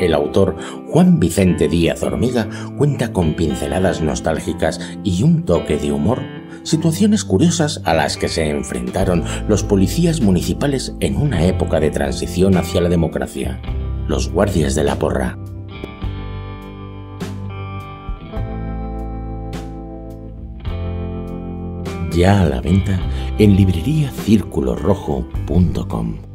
El autor Juan Vicente Díaz Hormiga cuenta con pinceladas nostálgicas y un toque de humor situaciones curiosas a las que se enfrentaron los policías municipales en una época de transición hacia la democracia, los guardias de la porra. Ya a la venta en libreriacirculorrojo.com.